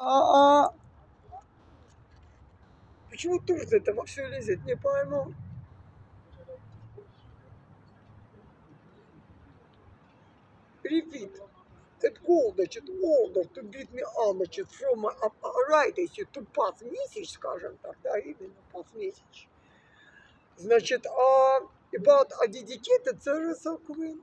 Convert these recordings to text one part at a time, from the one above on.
А почему Турция-то во все лезет, не пойму. Repeat. That goal, значит, order to beat me on, значит, from a right, если to pass message, скажем так, да, именно pass message. Значит, about a dedicated service of Queen.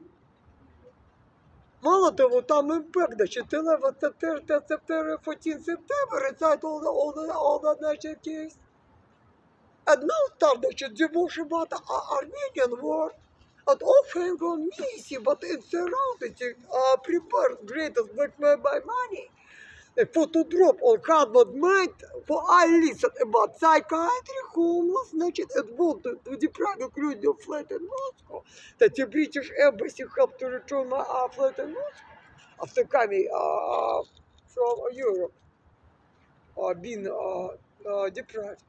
Мало того, там impact, значит, 11 September, 14 September, recite all the значит, case. And now start, значит, devotion about Armenian war. At often go missing, but it's surrounded, prepared greatest blackmail by money. A photo drop on cardboard made for I listen about psychiatry, homeless, значит, and want to deprive люди of flat in Moscow. That the British embassy have to return my flat in Moscow after coming from Europe, being deprived.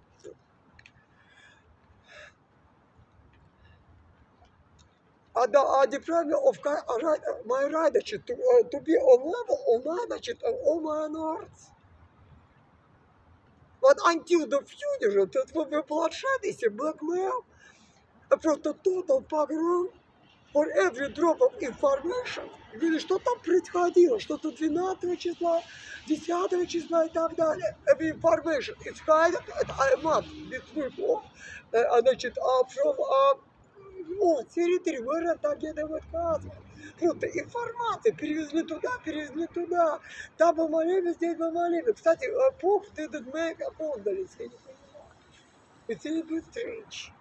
Deprived of my right to be on level on my north. But until the future, that will be bloodshed, is a blackmail, просто total pogrom for every drop of information. Говорили, что там происходило, что-то 12 числа, 10 числа и так далее. Every information is hidden at a month this week off, значит, from территории, where где-то вот отказывали. Просто информация, перевезли туда, там был молебен, здесь был молебен. Кстати, Поп didn't make a apology, я не понимаю. It's a little bit strange.